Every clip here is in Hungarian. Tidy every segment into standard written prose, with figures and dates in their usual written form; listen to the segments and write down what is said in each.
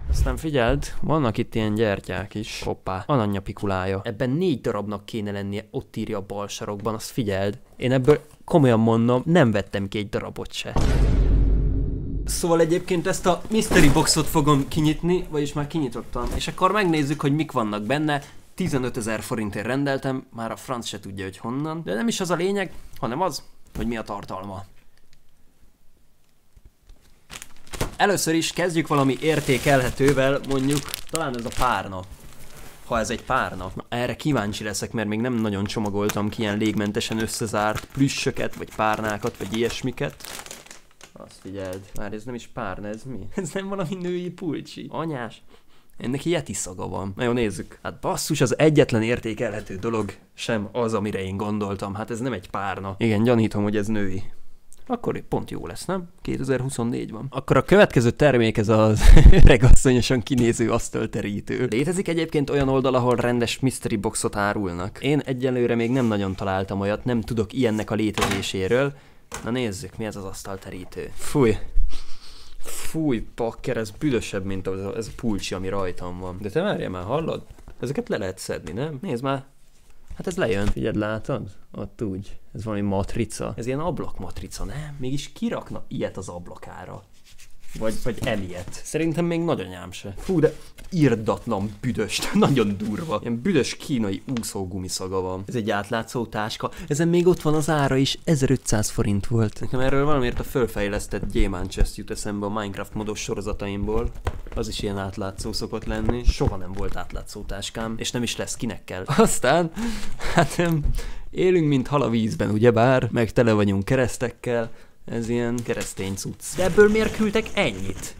Aztán figyeld, vannak itt ilyen gyertyák is. Hoppá, Ananya pikulája. Ebben 4 darabnak kéne lennie, ott írja a bal sarokban, azt figyeld. Én ebből komolyan mondom, nem vettem ki egy darabot se. Szóval egyébként ezt a mystery boxot fogom kinyitni, vagyis már kinyitottam. És akkor megnézzük, hogy mik vannak benne. 15 000 forintért rendeltem, már a franc se tudja, hogy honnan. De nem is az a lényeg, hanem az, hogy mi a tartalma. Először is kezdjük valami értékelhetővel, mondjuk talán ez a párna. Ha ez egy párna. Na, erre kíváncsi leszek, mert még nem nagyon csomagoltam ki ilyen légmentesen összezárt plüssöket, vagy párnákat, vagy ilyesmiket. Azt figyeld, már ez nem is párna, ez mi? Ez nem valami női pulcsi. Anyás. Ennek yeti szaga van. Na jó, nézzük. Hát basszus, az egyetlen értékelhető dolog sem az, amire én gondoltam. Hát ez nem egy párna. Igen, gyanítom, hogy ez női. Akkor pont jó lesz, nem? 2024 van. Akkor a következő termék ez az öregasszonyosan kinéző asztalterítő. Létezik egyébként olyan oldal, ahol rendes mystery boxot árulnak. Én egyelőre még nem nagyon találtam olyat, nem tudok ilyennek a létezéséről. Na nézzük, mi ez az asztalterítő. Fúj. Fúj, pakker, ez büdösebb, mint ez a pulcsi, ami rajtam van. De te várjál már, hallod? Ezeket le lehet szedni, nem? Nézd már. Hát ez lejön. Figyeld, látod? Ott úgy. Ez valami matrica. Ez ilyen ablakmatrica, nem? Mégis kirakna ilyet az ablakára. Vagy emilyet. Szerintem még nagyanyám se. Fú, de irdatlan büdös. Nagyon durva. Ilyen büdös kínai úszógumiszaga van. Ez egy átlátszó táska. Ezen még ott van az ára is. 1500 forint volt. Nekem erről valamiért a fölfejlesztett gyémántcseszt jut eszembe a Minecraft modos sorozataimból. Az is ilyen átlátszó szokott lenni. Soha nem volt átlátszó táskám. És nem is lesz, kinek kell. Aztán, hát élünk, mint hal a vízben, ugyebár. Meg tele vagyunk keresztekkel. Ez ilyen keresztény cucc. De ebből miért küldtek ennyit?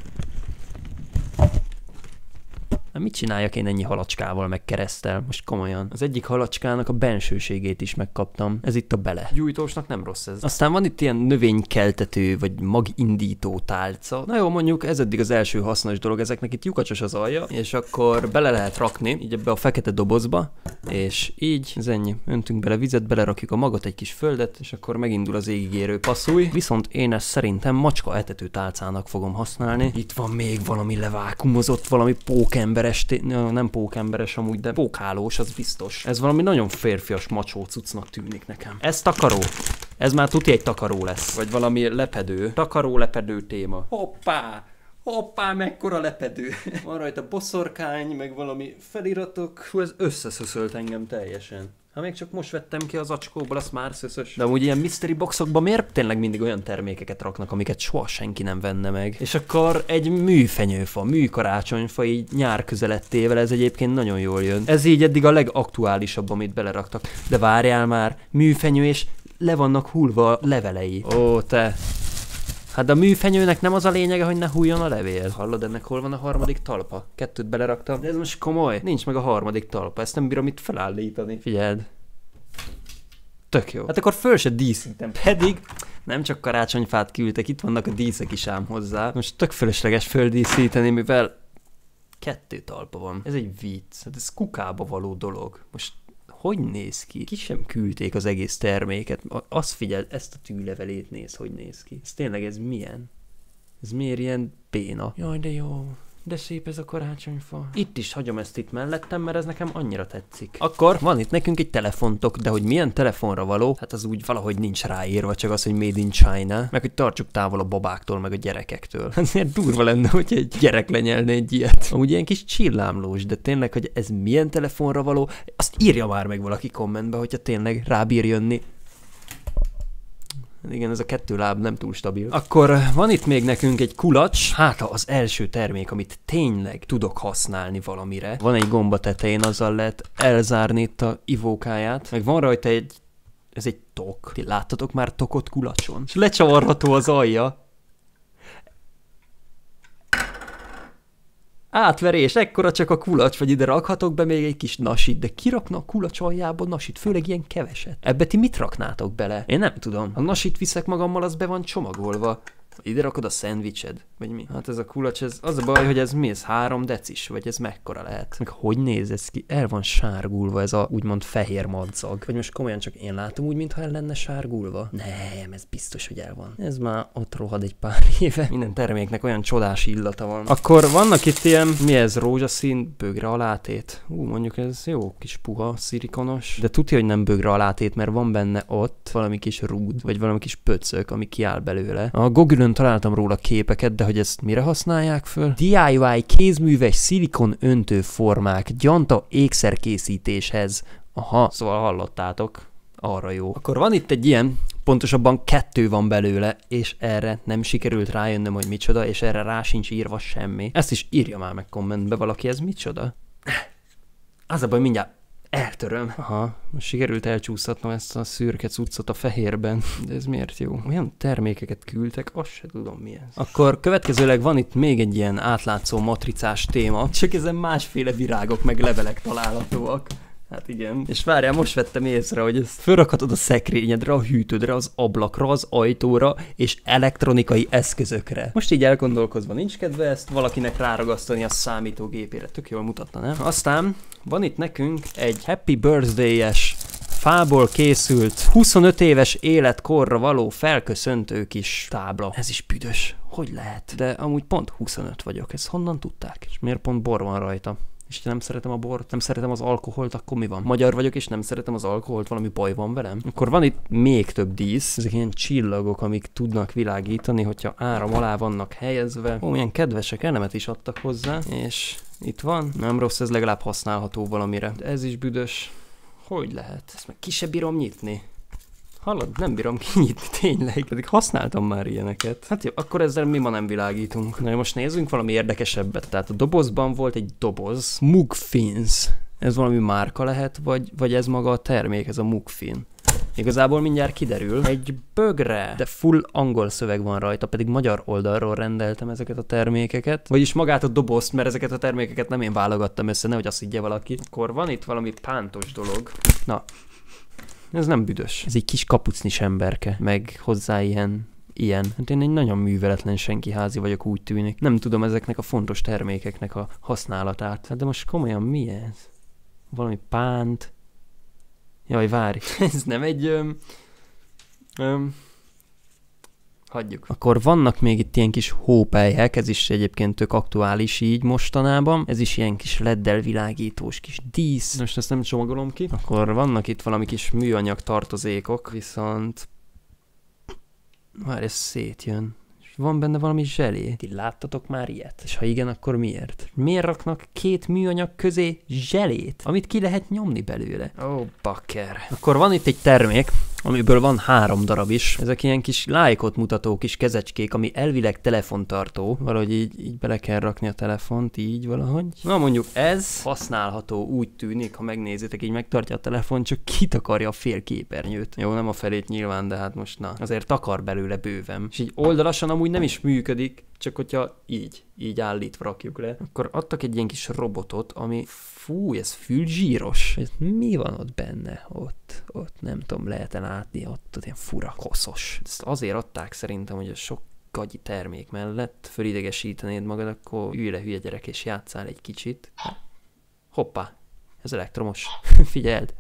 Na, mit csináljak én ennyi halacskával meg kereszttel? Most komolyan. Az egyik halacskának a bensőségét is megkaptam. Ez itt a bele. Gyújtósnak nem rossz ez. Aztán van itt ilyen növénykeltető, vagy magindító tálca. Na jó, mondjuk ez eddig az első hasznos dolog. Ezeknek itt lyukacsos az alja, és akkor bele lehet rakni, így ebbe a fekete dobozba, és így, ez ennyi. Öntünk bele vizet, belerakjuk a magot, egy kis földet, és akkor megindul az égigérő passzúj. Viszont én ezt szerintem macska etető tálcának fogom használni. Itt van még valami levákumozott, valami pókemberes, nem pókemberes amúgy, de pókhálós, az biztos. Ez valami nagyon férfias macsó cuccnak tűnik nekem. Ez takaró. Ez már tuti egy takaró lesz. Vagy valami lepedő. Takaró-lepedő téma. Hoppá! Hoppá, mekkora lepedő. Van rajta boszorkány, meg valami feliratok. Hú, ez összeszöszölt engem teljesen. Ha még csak most vettem ki az acskóból, az már szöszös. De amúgy ilyen mystery boxokban miért tényleg mindig olyan termékeket raknak, amiket soha senki nem venne meg? És akkor egy műfenyőfa, műkarácsonyfa így nyár közelettével, ez egyébként nagyon jól jön. Ez így eddig a legaktuálisabb, amit beleraktak. De várjál már, műfenyő és le vannak hullva a levelei. Ó, te... Hát a műfenyőnek nem az a lényege, hogy ne hulljon a levél. Hallod, ennek hol van a harmadik talpa? 2 beleraktam. De ez most komoly. Nincs meg a harmadik talpa, ezt nem bírom itt felállítani. Figyeld. Tök jó. Hát akkor föl se díszítem. Pedig nem csak karácsonyfát küldtek, itt vannak a díszek is ám hozzá. Most tök fölösleges földíszíteni, mivel 2 talpa van. Ez egy vicc. Hát ez kukába való dolog. Most hogy néz ki? Ki sem küldték az egész terméket. Azt figyeld, ezt a tűlevelét néz, hogy néz ki. Ez tényleg, ez milyen? Ez miért ilyen béna? Jaj, de jó. De szép ez a karácsonyfa. Itt is hagyom ezt itt mellettem, mert ez nekem annyira tetszik. Akkor van itt nekünk egy telefontok, de hogy milyen telefonra való, hát az úgy valahogy nincs ráírva, csak az, hogy Made in China, meg hogy tartsuk távol a babáktól, meg a gyerekektől. Azért durva lenne, hogy egy gyerek lenyelne egy ilyet. Amúgy ilyen kis csillámlós, de tényleg, hogy ez milyen telefonra való, azt írja már meg valaki kommentbe, hogyha tényleg rábír jönni. Igen, ez a 2 láb nem túl stabil. Akkor van itt még nekünk egy kulacs. Hát az első termék, amit tényleg tudok használni valamire. Van egy gomba tetején, azzal lehet elzárni itt a ivókáját. Meg van rajta ez egy tok. Ti láttatok már tokot kulacson? És lecsavarható az alja. Átverés, ekkora csak a kulacs, vagy ide rakhatok be még egy kis nasit, de ki rakna a kulacs aljába nasit, főleg ilyen keveset? Ebbe ti mit raknátok bele? Én nem tudom. A nasit viszek magammal, az be van csomagolva. Ide rakod a szendvicsed? Vagy mi? Hát ez a kulacs, ez az a baj, hogy ez mi? Ez 3 decis? Vagy ez mekkora lehet? Meg hogy néz ez ki? El van sárgulva ez a úgymond fehér madzag. Vagy most komolyan csak én látom úgy, mintha el lenne sárgulva? Nem, ez biztos, hogy el van. Ez már ott rohad egy pár éve. Minden terméknek olyan csodás illata van. Akkor vannak itt ilyen, mi ez? Rózsaszín, bögre alátét. Mondjuk ez jó kis puha, szilikonos. De tudja, hogy nem bögre alátét, mert van benne ott valami kis rúd, vagy valami kis pöcök, ami kiáll belőle. A Google-ön találtam róla képeket, de hogy ezt mire használják föl? DIY kézműves szilikon öntő formák, gyanta ékszerkészítéshez. Aha, szóval hallottátok. Arra jó. Akkor van itt egy ilyen, pontosabban 2 van belőle, és erre nem sikerült rájönnöm, hogy micsoda, és erre rá sincs írva semmi. Ezt is írja már meg kommentbe valaki, ez micsoda? Az a baj, mindjárt eltöröm. Aha, most sikerült elcsúsztatnom ezt a szürke cuccot a fehérben. De ez miért jó? Olyan termékeket küldtek, azt se tudom mi ez. Akkor következőleg van itt még egy ilyen átlátszó matricás téma, csak ezen másféle virágok meg levelek találhatóak. Hát igen. És várjál, most vettem észre, hogy ezt fölrakhatod a szekrényedre, a hűtődre, az ablakra, az ajtóra és elektronikai eszközökre. Most így elgondolkozva nincs kedve ezt valakinek ráragasztani a számítógépére. Tök jól mutatna, nem? Aztán van itt nekünk egy Happy Birthday-es fából készült 25 éves életkorra való felköszöntő kis tábla. Ez is büdös. Hogy lehet? De amúgy pont 25 vagyok. Ezt honnan tudták? És miért pont bor van rajta? És nem szeretem a bort, nem szeretem az alkoholt, akkor mi van? Magyar vagyok, és nem szeretem az alkoholt, valami baj van velem? Akkor van itt még több dísz, ezek ilyen csillagok, amik tudnak világítani, hogyha áram alá vannak helyezve. Milyen kedvesek, elemet is adtak hozzá, és itt van. Nem rossz, ez legalább használható valamire. De ez is büdös. Hogy lehet? Ezt meg ki se bírom nyitni. Hallod, nem bírom kinyitni, tényleg. Pedig használtam már ilyeneket. Hát jó, akkor ezzel mi ma nem világítunk. Na most nézzünk valami érdekesebbet. Tehát a dobozban volt egy doboz. Mugfins. Ez valami márka lehet, vagy ez maga a termék, ez a Mugfin. Igazából mindjárt kiderül. Egy bögre, de full angol szöveg van rajta, pedig magyar oldalról rendeltem ezeket a termékeket. Vagyis magát a dobozt, mert ezeket a termékeket nem én válogattam össze, nehogy azt higgye valaki. Akkor van itt valami pántos dolog. Na. Ez nem büdös. Ez egy kis kapucnis emberke, meg hozzá ilyen. Hát én egy nagyon műveletlen senkiházi vagyok, úgy tűnik. Nem tudom ezeknek a fontos termékeknek a használatát. Hát de most komolyan mi ez? Valami pánt. Jaj, várj. Ez nem egy... Hagyjuk. Akkor vannak még itt ilyen kis hópelyhek, ez is egyébként tök aktuális így mostanában. Ez is ilyen kis leddel világítós kis dísz. Most ezt nem csomagolom ki. Akkor vannak itt valami kis műanyag tartozékok, viszont... Már ez szétjön. És van benne valami zselé. Ti láttatok már ilyet? És ha igen, akkor miért? Miért raknak 2 műanyag közé zselét, amit ki lehet nyomni belőle? Ó, bakker. Akkor van itt egy termék, amiből van 3 darab is. Ezek ilyen kis lájkot mutató kis kezecskék, ami elvileg telefontartó. Valahogy így bele kell rakni a telefont, így valahogy. Na mondjuk ez használható, úgy tűnik, ha megnézitek, így megtartja a telefon, csak kitakarja a fél képernyőt. Jó, nem a felét nyilván, de hát most na. Azért takar belőle bőven. És így oldalasan amúgy nem is működik, csak hogyha így állítva rakjuk le. Akkor adtak egy ilyen kis robotot, ami... Fú, ez fülzsíros. Ez mi van ott benne? Ott nem tudom, lehet-e látni, ott ilyen fura, koszos. Ezt azért adták szerintem, hogy a sok gagyi termék mellett fölidegesítenéd magad, akkor ülj le, hülye gyerek, és játsszál egy kicsit. Hoppá, ez elektromos. Figyeld!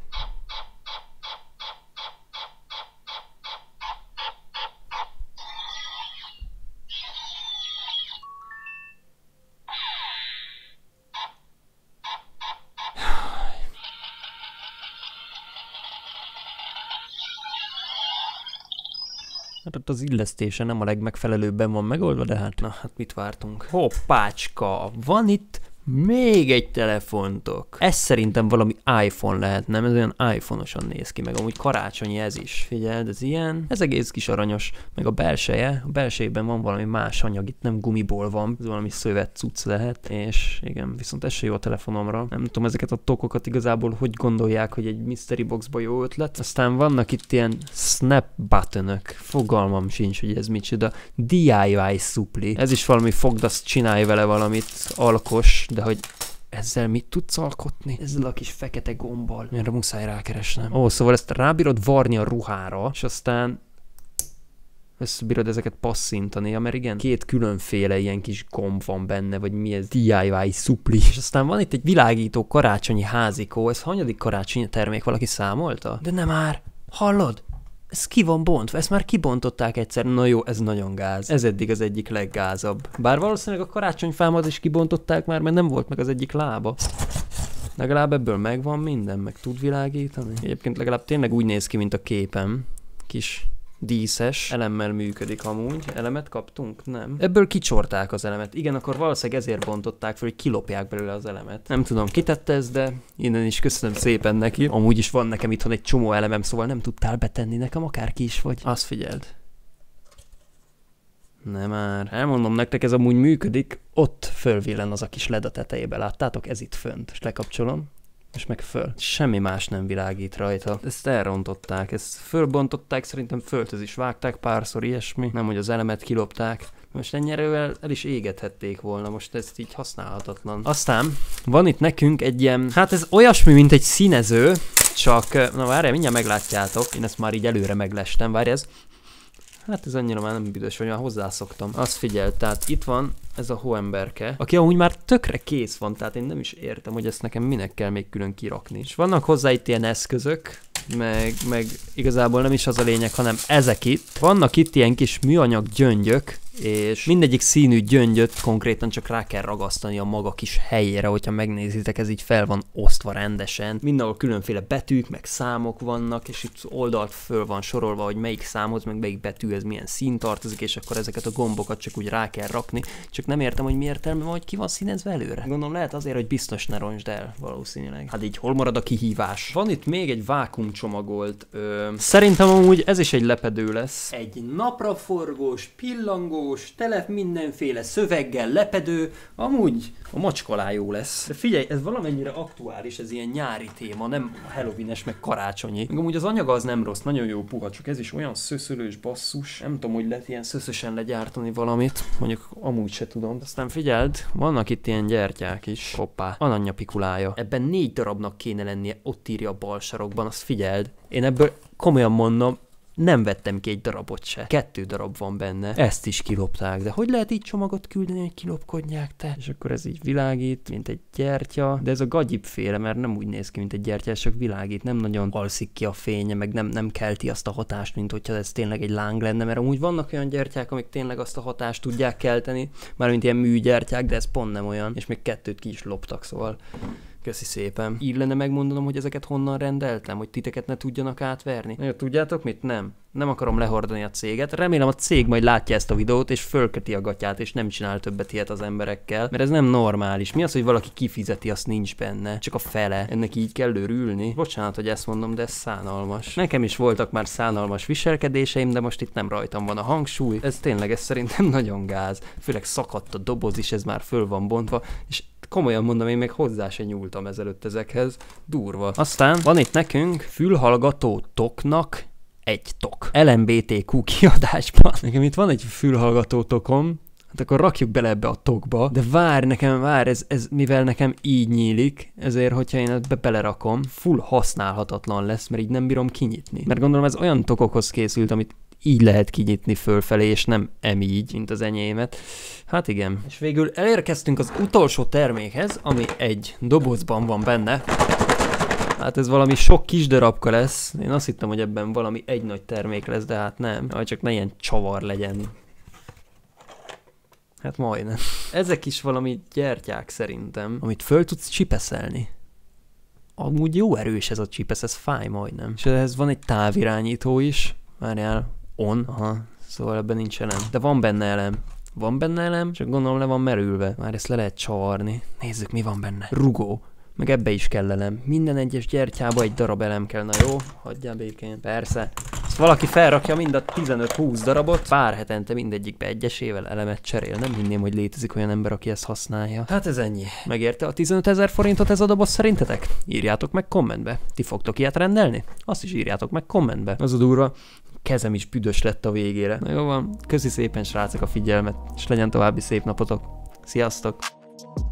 Hát ott az illesztése nem a legmegfelelőbben van megoldva, de hát, na, hát mit vártunk? Hoppácska, van itt még egy telefontok. Ez szerintem valami iPhone lehet, nem? Ez olyan iPhone-osan néz ki, meg amúgy karácsonyi ez is. Figyeld, ez ilyen. Ez egész kis aranyos, meg a belseje. A belsejében van valami más anyag, itt nem gumiból van, ez valami szövet cucc lehet, és igen, viszont ez se jó a telefonomra. Nem tudom, ezeket a tokokat igazából hogy gondolják, hogy egy mystery boxba jó ötlet. Aztán vannak itt ilyen snap buttonök. Fogalmam sincs, hogy ez micsoda. DIY szupli. Ez is valami fogd, azt csinálj vele valamit, alkos, de hogy ezzel mit tudsz alkotni? Ezzel a kis fekete gombbal. Erre muszáj rákeresnem. Ó, szóval ezt rábírod varni a ruhára, és aztán... Összebírod ezeket passzintani, mert igen, 2 különféle ilyen kis gomb van benne, vagy mi ez, DIY szupli. És aztán van itt egy világító karácsonyi házikó, ez hanyadik karácsonyi termék, valaki számolta? De nem már, hallod? Ez ki van bontva, ezt már kibontották egyszer. Na jó, ez nagyon gáz. Ez eddig az egyik leggázabb. Bár valószínűleg a karácsonyfámat is kibontották már, mert nem volt meg az egyik lába. Legalább ebből megvan minden, meg tud világítani. Egyébként legalább tényleg úgy néz ki, mint a képem. Kis díszes elemmel működik amúgy. Elemet kaptunk? Nem. Ebből kicsorták az elemet. Igen, akkor valószínűleg ezért bontották fel, hogy kilopják belőle az elemet. Nem tudom, kitette ez, de innen is köszönöm szépen neki. Amúgy is van nekem itthon egy csomó elemem, szóval nem tudtál betenni nekem, akárki is vagy. Azt figyeld. Nem már. Elmondom nektek, ez amúgy működik. Ott fölvillen az a kis LED a tetejébe. Láttátok? Ez itt fönt. És lekapcsolom. És meg föl. Semmi más nem világít rajta. Ezt elrontották, ezt fölbontották, szerintem földhöz is vágták párszor, ilyesmi. Nem, hogy az elemet kilopták. Most ennyi erővel el is égethették volna, most ez így használhatatlan. Aztán van itt nekünk egy ilyen, hát ez olyasmi, mint egy színező, csak, na várjál, mindjárt meglátjátok. Én ezt már így előre meglestem, várj ez. Hát ez annyira már nem büdös, hogy már hozzászoktam. Azt figyel, tehát itt van ez a hóemberke, aki amúgy már tökre kész van, tehát én nem is értem, hogy ezt nekem minek kell még külön kirakni. És vannak hozzá itt ilyen eszközök, meg igazából nem is az a lényeg, hanem ezek itt. Vannak itt ilyen kis műanyag gyöngyök, és mindegyik színű gyöngyöt konkrétan csak rá kell ragasztani a maga kis helyére, hogyha megnézitek, ez így fel van osztva rendesen. Mindenhol különféle betűk, meg számok vannak, és itt oldalt föl van sorolva, hogy melyik számhoz, meg melyik betűhez milyen szín tartozik, és akkor ezeket a gombokat csak úgy rá kell rakni. Csak nem értem, hogy mi értelme van, hogy ki van színezve előre. Gondolom lehet azért, hogy biztos ne roncsd el, valószínűleg. Hát így hol marad a kihívás? Van itt még egy vákuumcsomagolt. Szerintem amúgy ez is egy lepedő lesz. Egy napraforgós, pillangós, tele mindenféle szöveggel lepedő, amúgy a macska alá jó lesz. De figyelj, ez valamennyire aktuális, ez ilyen nyári téma, nem Halloween-es, meg karácsonyi. Meg amúgy az anyaga az nem rossz, nagyon jó puha, csak ez is olyan szöszölős basszus. Nem tudom, hogy lehet ilyen szöszösen legyártani valamit, mondjuk amúgy se tudom. Aztán figyeld, vannak itt ilyen gyertyák is. Hoppá, Ananya pikulája. Ebben 4 darabnak kéne lennie, ott írja a bal sarokban, azt figyeld. Én ebből komolyan mondom, nem vettem ki egy darabot se. 2 darab van benne. Ezt is kilopták. De hogy lehet így csomagot küldeni, hogy kilopkodják te? És akkor ez így világít, mint egy gyertya. De ez a gagyibféle, mert nem úgy néz ki, mint egy gyertya, ez csak világít. Nem nagyon alszik ki a fénye, meg nem kelti azt a hatást, mint hogyha ez tényleg egy láng lenne. Mert amúgy vannak olyan gyertyák, amik tényleg azt a hatást tudják kelteni. Mármint ilyen műgyertyák, de ez pont nem olyan. És még 2 ki is loptak, szóval... Köszi szépen. Így lenne megmondanom, hogy ezeket honnan rendeltem, hogy titeket ne tudjanak átverni. Na jó, tudjátok mit? Nem. Nem akarom lehordani a céget. Remélem a cég majd látja ezt a videót, és fölköti a gatyát, és nem csinál többet ilyet az emberekkel. Mert ez nem normális. Mi az, hogy valaki kifizeti, azt nincs benne. Csak a fele. Ennek így kell örülni. Bocsánat, hogy ezt mondom, de ez szánalmas. Nekem is voltak már szánalmas viselkedéseim, de most itt nem rajtam van a hangsúly. Ez tényleg, ez szerintem nagyon gáz. Főleg szakadt a doboz is, ez már föl van bontva, és komolyan mondom, én még hozzá se nyúltam ezelőtt ezekhez. Durva. Aztán van itt nekünk fülhallgató toknak egy tok. LMBTQ kiadásban. Nekem itt van egy fülhallgató tokom, hát akkor rakjuk bele ebbe a tokba. De várj, ez mivel nekem így nyílik, ezért, hogyha én ebbe belerakom, full használhatatlan lesz, mert így nem bírom kinyitni. Mert gondolom ez olyan tokokhoz készült, amit így lehet kinyitni fölfelé, és nem így, mint az enyémet. Hát igen. És végül elérkeztünk az utolsó termékhez, ami egy dobozban van benne. Hát ez valami sok kis darabka lesz. Én azt hittem, hogy ebben valami egy nagy termék lesz, de hát nem. Vagy csak ne ilyen csavar legyen. Hát majdnem. Ezek is valami gyertyák szerintem, amit föl tudsz csipeszelni. Amúgy jó erős ez a csipesz, ez fáj majdnem. És ehhez van egy távirányító is. Várjál. On. Aha. Szóval ebben nincs elem. De van benne elem. Van benne elem, csak gondolom le van merülve. Már ezt le lehet csavarni. Nézzük, mi van benne. Rugó. Meg ebbe is kell elem. Minden egyes gyertyába egy darab elem kell. Na jó, hagyjál békén. Persze. Ezt valaki felrakja mind a 15-20 darabot. Pár hetente mindegyikbe egyesével elemet cserél. Nem hinném, hogy létezik olyan ember, aki ezt használja. Hát ez ennyi. Megérte a 15 000 forintot ez a doboz szerintetek? Írjátok meg kommentbe. Ti fogtok ilyet rendelni? Azt is írjátok meg kommentbe. Az a durva. Kezem is büdös lett a végére. Na jó van, köszi szépen srácok a figyelmet, és legyen további szép napotok. Sziasztok!